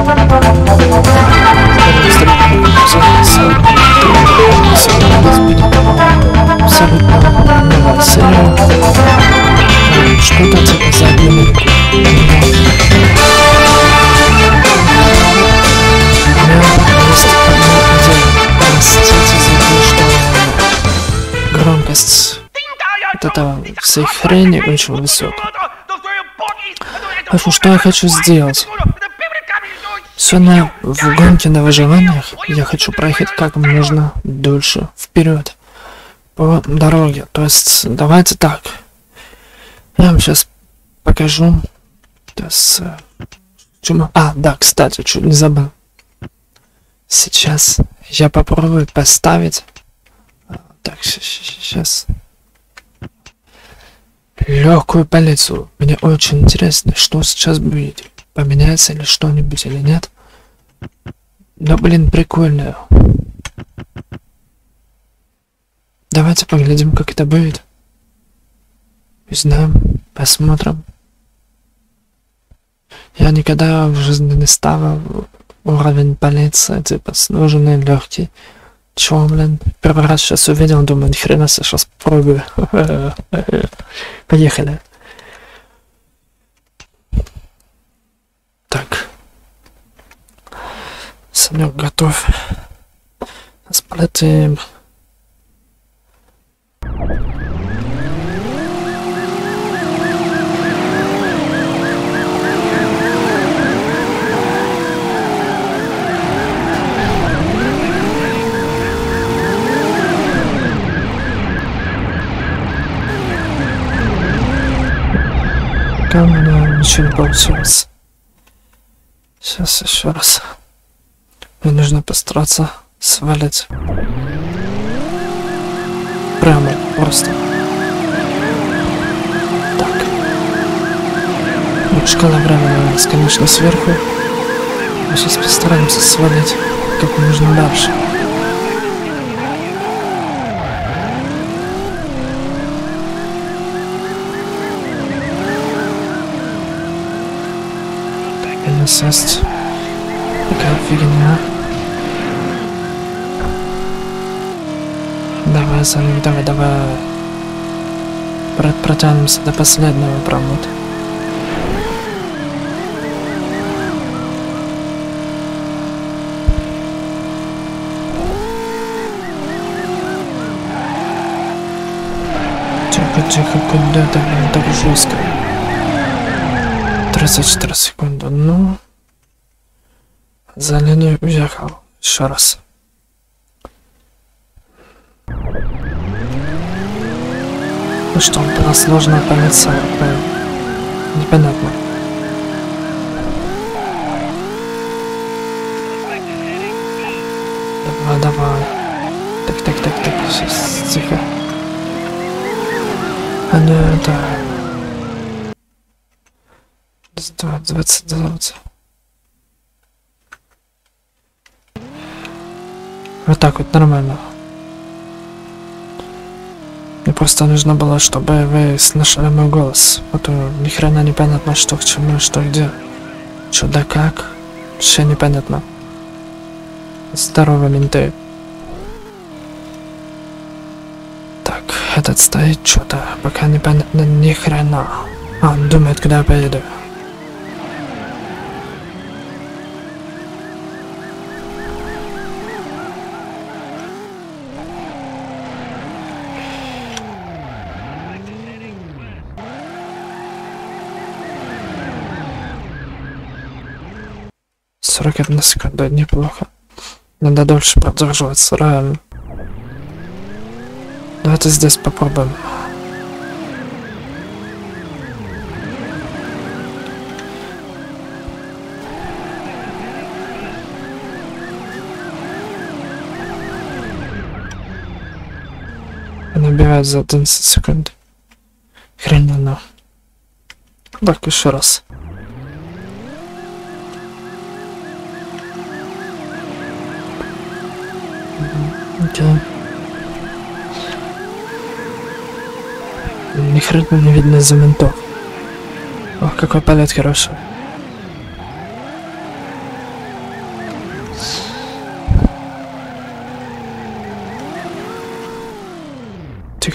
Что-то типа за одну минуту. Есть одна идея. Простите за то, что громкость вот этого всей хрени очень высокая. Что я хочу сделать? Сегодня в гонке на выживаниях я хочу проехать как можно дольше вперед по дороге. То есть давайте так. Я вам сейчас покажу. То есть, да, кстати, чуть не забыл. Сейчас я попробую поставить. Так, сейчас. Легкую полицию. Мне очень интересно, что сейчас будет. Поменяется ли что-нибудь или нет. Но, блин, прикольно. Давайте поглядим, как это будет. Узнаем, посмотрим. Я никогда в жизни не ставил уровень полиции, типа, сложенный, легкий. Чё, блин? Первый раз сейчас увидел, думаю, ни хрена себе, сейчас попробую. Поехали. Так. Санек готов. Сейчас полетим. Пока у меня ничего не получилось. Сейчас еще раз. Мне нужно постараться свалить. Прямо, просто. Так. Шкала времени у нас, конечно, сверху. Мы сейчас постараемся свалить как можно дальше. Сесть. Такая фигня. Давай, Саник, давай. Протянемся до последнего промота. Тихо, куда так жестко. 34 секунды, ну, за линию уехал, еще раз. Ну что, была сложная полиция, непонятно. Давай. Так, сейчас, тихо. А не, это... 20. Вот так вот, нормально. Мне просто нужно было, чтобы вы слышали мой голос. А то ни хрена непонятно, что к чему, что где. Что да как. Вообще непонятно. Здорово, менты. Так, этот стоит что-то, пока непонятно ни хрена. Он думает, куда я поеду. Сорок 41 секунда, неплохо. Надо дольше продерживаться, реально. Давайте здесь попробуем. Набирает за 11 секунд. Хренано. Так, еще раз. Окей. Ни хрена не видно из-за ментов. Ох, какой полет хороший.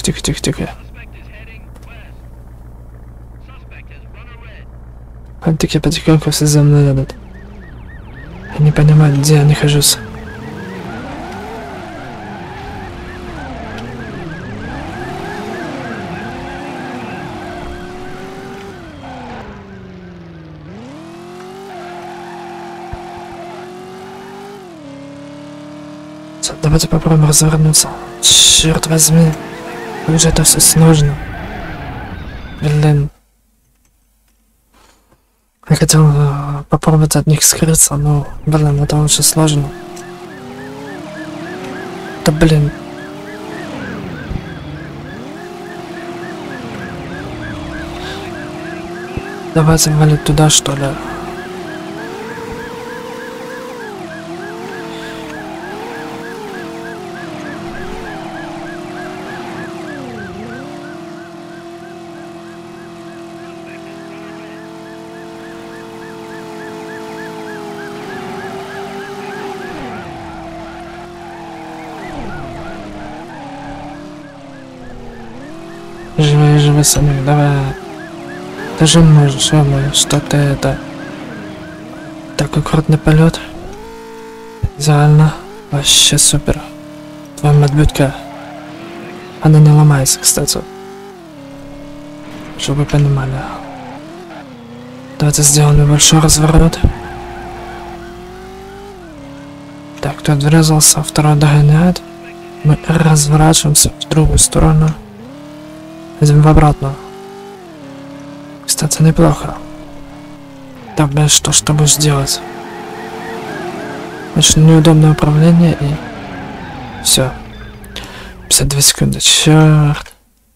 Тихо. Они такие потихоньку все за мной едут. Я не понимаю, где я нахожусь. Давайте попробуем развернуться. Черт возьми. Как же это все сложно. Блин. Я хотел попробовать от них скрыться, но, блин, это очень сложно. Да блин. Давайте валить туда, что ли. Живи, Санек, давай. Ты же можешь, что ты это... Такой крутный полет. Идеально. Вообще супер. Твоя медведка. Она не ломается, кстати. Чтобы вы понимали. Давайте сделаем небольшой разворот. Так, кто врезался, второй догоняет. Мы разворачиваемся в другую сторону. Идем в обратно. Кстати, неплохо. Так, блин, что будешь делать? Очень неудобное управление и... Все. 52 секунды, черт.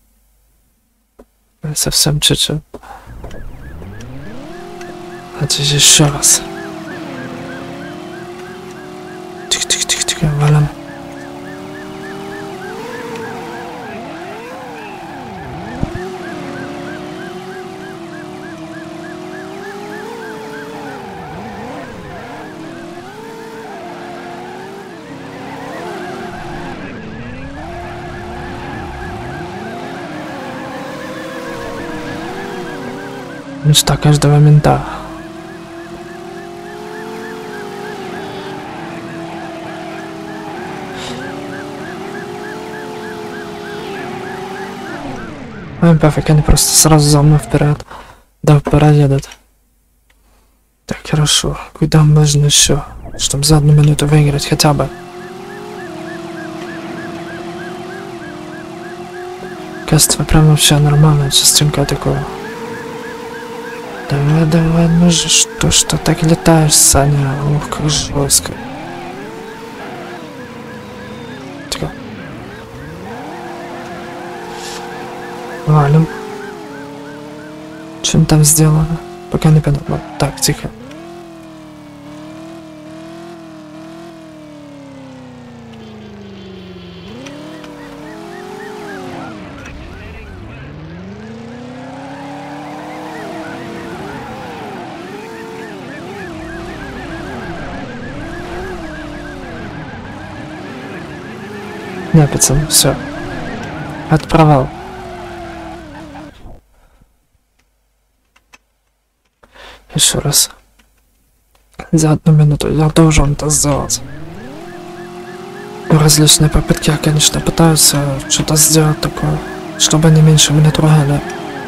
Совсем чуть-чуть. Давайте еще раз. Тихо, валим. Мечта каждого мента. Ой, пофиг, они просто сразу за мной вперед. Да, проедут. Так, хорошо. Куда можно еще? Чтобы за 1 минуту выиграть хотя бы. Кажется, прям вообще нормальная частинка такого. Давай, ну же, что так летаешь, Саня? Ух, как жестко. Тихо. Валим. Что там сделано? Пока не понятно. Так, тихо. Не, пацан, все. Отправал. Еще раз. За 1 минуту я должен это сделать. Различные попытки, конечно, пытаются что-то сделать такое, чтобы они меньше меня трогали.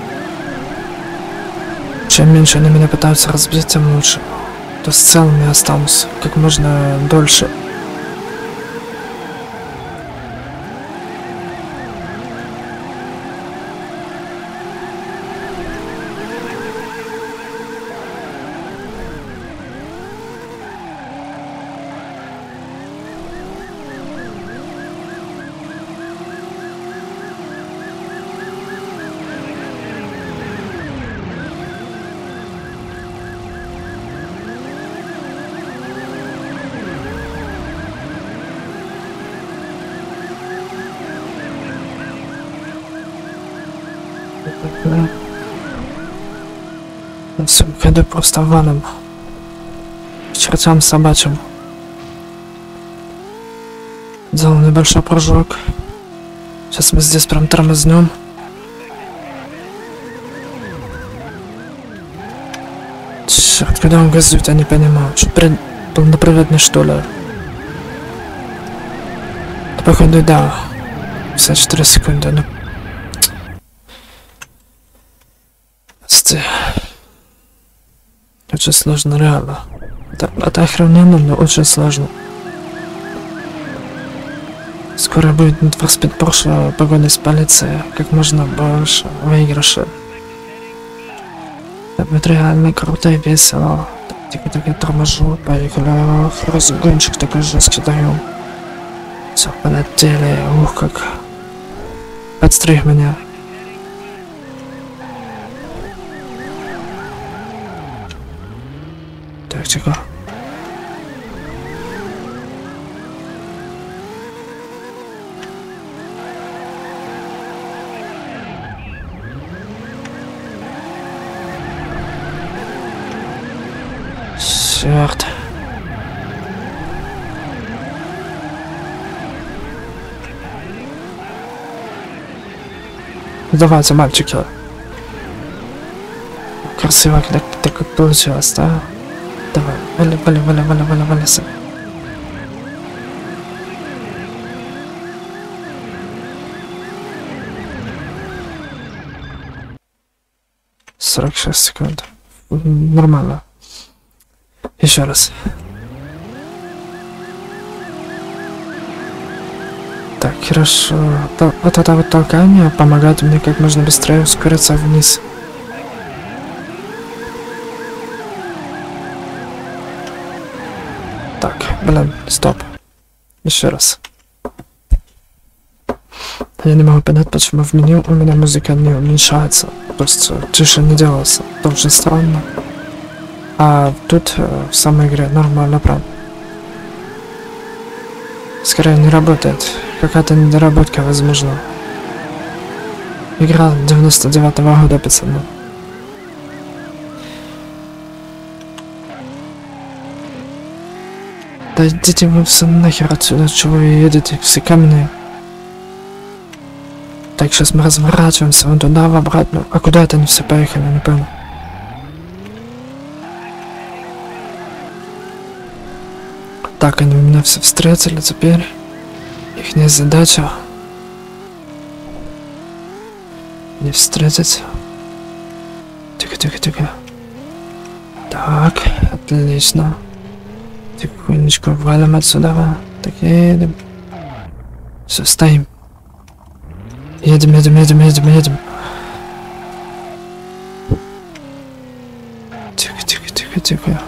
Чем меньше они меня пытаются разбить, тем лучше. То есть в целом я останусь как можно дольше. Все, ходу просто валим. К чертям собачьим. Сделал небольшой прыжок. Сейчас мы здесь прям тормознем. Черт, когда он газует, я не понимаю. Что, полноприводный, что ли? Да, походу, да. 54 секунды, ну. Очень сложно, реально. Это охрененно, но очень сложно. Скоро будет Need for Speed Porsche погоня с полицией. Как можно больше выигрышей. Это будет реально круто и весело. Так я торможу, поехали. Разгончик такой жесткий даем. Все, полетели. Ух, как. Подстриг меня. Так, тихо. Черт. Давайте, мальчики. Красиво, так как получилось, да? Давай, вали. 46 секунд. Нормально. Еще раз. Так, хорошо. Вот это вот толкание помогает мне как можно быстрее ускориться вниз. Так, блин, стоп. Еще раз. Я не могу понять, почему в меню у меня музыка не уменьшается. Просто тише не делается. Тоже странно. А тут в самой игре нормально, правда. Скорее не работает. Какая-то недоработка, возможно. Игра 99-го года, пацаны. Да идите вы все нахер отсюда, чего вы едете, все камни. Так, сейчас мы разворачиваемся вон туда, в обратно. А куда это они все поехали, не понял. Так, они у меня все встретили теперь. Ихняя задача не встретить. Тихо. Так, отлично. Тихонечко валим отсюда. Так, едем. Все, стоим. Едем. Тихо.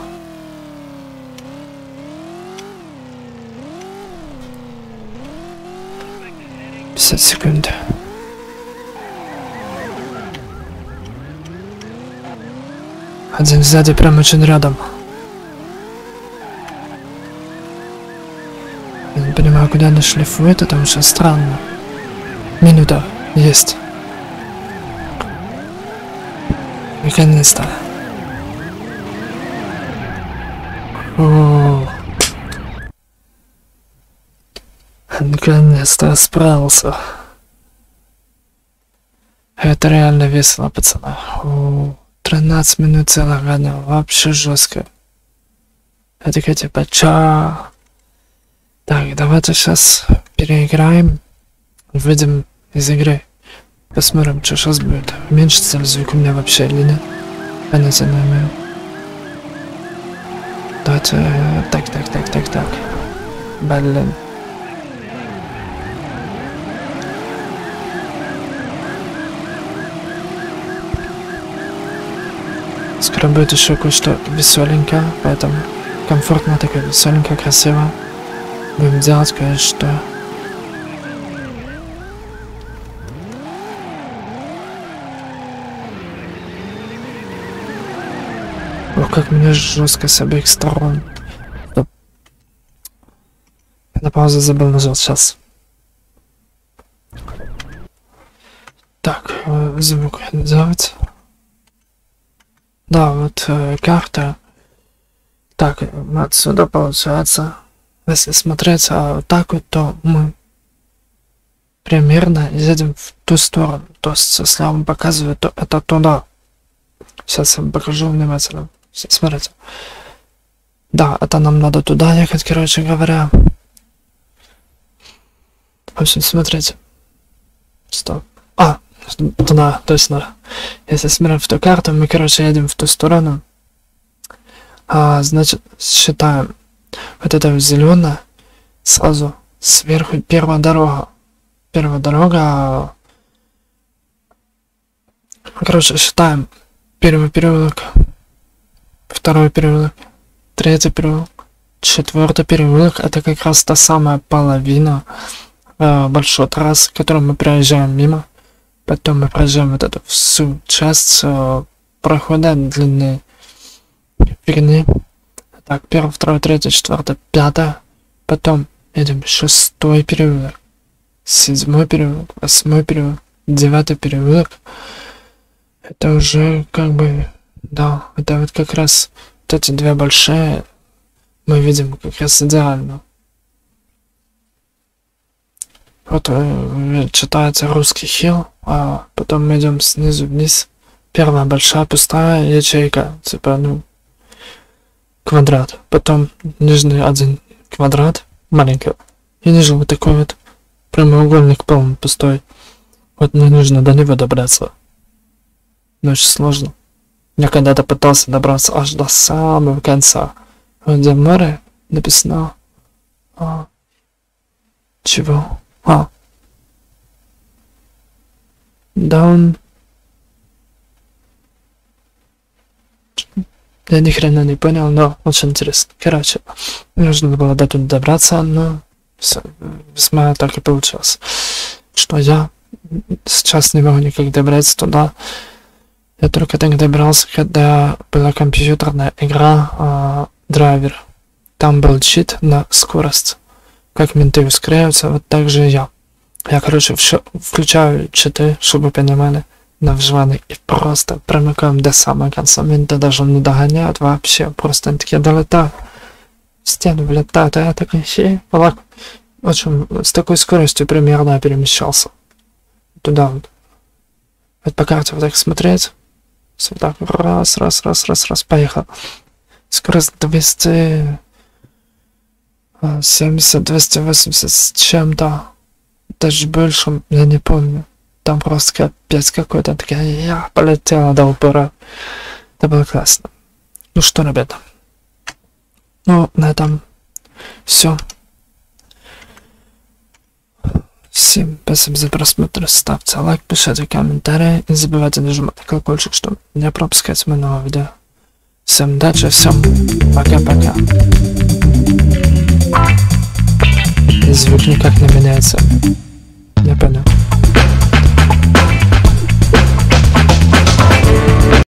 50 секунд. Один сзади, прям очень рядом. Я не понимаю, куда они шлифуют, это очень странно. Минута. Есть. Наконец-то. Наконец-то справился. Это реально весело, пацаны. 13 минут целых гонял. Вообще жестко. Это типа ча. Так, давайте сейчас переиграем. Выйдем из игры. Посмотрим, что сейчас будет. Уменьшится ли звук у меня вообще или нет. Понятия не имею. Давайте... Так. Блин. Скоро будет еще кое-что веселенькое, поэтому комфортно, такое веселенько, красиво. Будем делать кое-что. Ох, как мне жестко с обеих сторон. Стоп. На паузу забыл нажать, сейчас. Так, звук делать. Да, вот карта. Так, отсюда получается, если смотреть вот так вот, то мы примерно едем в ту сторону. То есть, если я вам показываю, то это туда. Сейчас я вам покажу внимательно. Смотрите. Да, это нам надо туда ехать, короче говоря. В общем, смотрите. Стоп. Туда, точно. Если смотрим в ту карту, мы, короче, едем в ту сторону. Значит, считаем. Вот это зеленое. Сразу сверху первая дорога. Первая дорога. Короче, считаем. Первый переулок. Второй переулок. Третий переулок. Четвертый переулок. Это как раз та самая половина большой трассы, которую мы проезжаем мимо. Потом мы проезжаем вот эту всю часть прохода длины фигни. Так, первый, второй, третий, четвертый, пятый. Потом едем шестой переулок, седьмой переулок, восьмой переулок, девятый переулок. Это уже как бы, да, это вот как раз вот эти две большие мы видим как раз идеально. Вот читается русский хил, а потом мы идем снизу вниз. Первая большая пустая ячейка, типа, ну, квадрат. Потом нижний один квадрат, маленький. И ниже вот такой вот прямоугольник полный пустой. Вот мне нужно до него добраться. Но очень сложно. Я когда-то пытался добраться аж до самого конца. Вот где море написано. Чего? Down. Я ни хрена не понял, но очень интересно. Короче, нужно было до туда добраться, но все, весьма так и получилось. Что я сейчас не могу никак добраться туда. Я только так добрался, когда была компьютерная игра Драйвер. Там был чит на скорость. Как менты ускоряются, вот так же я. Я, короче, включаю читы, чтобы вы понимали, на выживание. И просто промыкаем до самого конца. Менты даже не догоняют вообще. Просто они такие долетают. В стену влетают, а я так вообще. В общем, с такой скоростью примерно я перемещался. Туда вот. Вот по карте вот так смотреть. Вот так раз, поехал. Скорость 270, 280 с чем-то. Даже больше, я не помню. Там просто капец какой-то. Такая, я полетела до упора. Это было классно. Ну что, ребята. Ну, на этом все. Всем спасибо за просмотр. Ставьте лайк, пишите комментарии. Не забывайте нажимать на колокольчик, чтобы не пропускать мои новые видео. Всем удачи, всем пока-пока. Звук никак не меняется. Не понял.